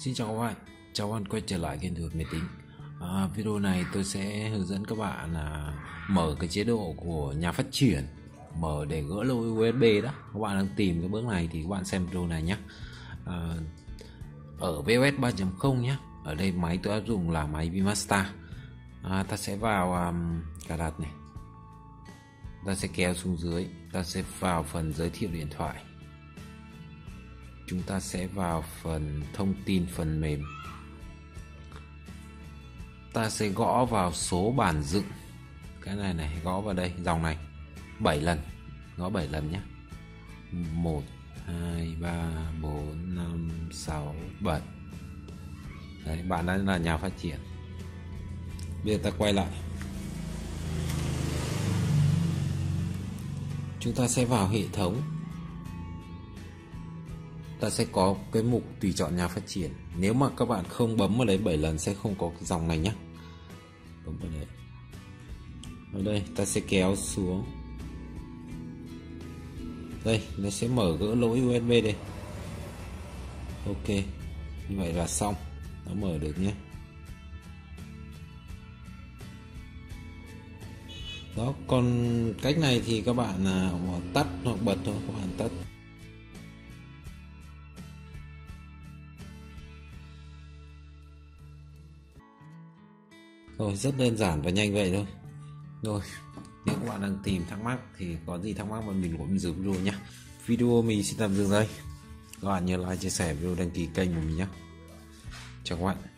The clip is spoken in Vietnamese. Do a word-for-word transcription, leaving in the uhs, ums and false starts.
Xin chào các bạn, chào các bạn quay trở lại kênh Thủ thuật Máy tính. à, Video này tôi sẽ hướng dẫn các bạn là mở cái chế độ của nhà phát triển, mở để gỡ lỗi u ét bê đó. Các bạn đang tìm cái bước này thì các bạn xem video này nhé. à, Ở vê o ét ba chấm không nhé. Ở đây máy tôi áp dụng là máy Vmaster. à, Ta sẽ vào um, cài đặt này, ta sẽ kéo xuống dưới, ta sẽ vào phần giới thiệu điện thoại, chúng ta sẽ vào phần thông tin phần mềm, ta sẽ gõ vào số bản dựng, cái này này, gõ vào đây dòng này bảy lần, gõ bảy lần nhé. Một hai ba bốn năm sáu bảy. Đấy, bạn đã là nhà phát triển. Bây giờ ta quay lại, chúng ta sẽ vào hệ thống, ta sẽ có cái mục tùy chọn nhà phát triển. Nếu mà các bạn không bấm vào đấy bảy lần sẽ không có cái dòng này nhé. Bấm vào đấy, ở đây ta sẽ kéo xuống đây, nó sẽ mở gỡ lỗi u ét bê đây. Ok, như vậy là xong, nó mở được nhé. Đó, còn cách này thì các bạn là tắt hoặc bật thôi, các bạn tắt. Rồi, rất đơn giản và nhanh vậy thôi. Rồi, nếu các bạn đang tìm thắc mắc thì có gì thắc mắc mà mình cũng dưới video nhé. Video mình xin tạm dừng đây. Các bạn nhớ like, chia sẻ, video, đăng ký kênh của mình nhé. Chào các bạn.